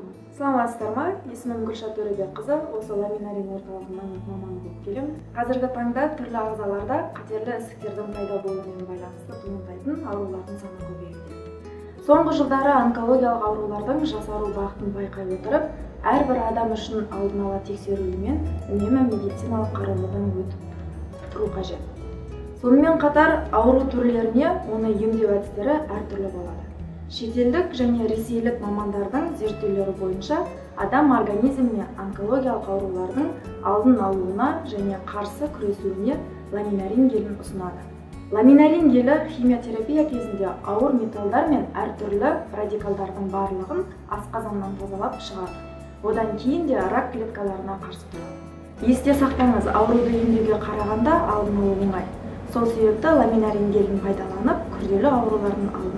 Саламатсыздар ма? Есімім Гүлшат Төребекқызы, осы ламинарин орталығынан маманы болып келемін. Қазіргі таңда түрлі ағзаларда қатерлі ісіктердің пайда болуымен байланысты туындайтын аурулардың саны көбеюде. Соңғы жылдары онкологиялық аурулардың жасару бағытын байқай отырып, әрбір адам үшін алдын ала тексерілумен үнемі медициналық қаралудан өтіп тұру қажет. Сонымен қатар ауру түрлеріне оны емдеу әдістері әртүрлі болады. Шетелдік және ресейлік мамандардың зерттеулері бойынша адам организміне онкологиялық аурулардың алдын алуына және қарсы күресуіне ламинарин гелін ұсынады. Ламинарин гелі химиотерапия кезінде ауыр металдар мен әртүрлі радикалдардың барлығын асқазаннан тазалап шығады. Одан кейін де рак клеткаларына қарсы тұрады. Есте сақтаңыз, ауруды емдеуге қарағанда алдын алу оңай. Сол себепті ламинарин гелін пайдаланып, күрделі аурулардың алдын